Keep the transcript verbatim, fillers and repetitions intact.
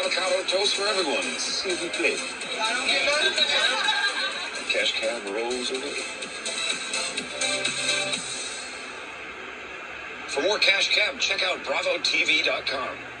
avocado toast for everyone. S'il vous plaît. I don't get none. Cash cab rolls away. For more Cash Cab, check out bravo T V dot com.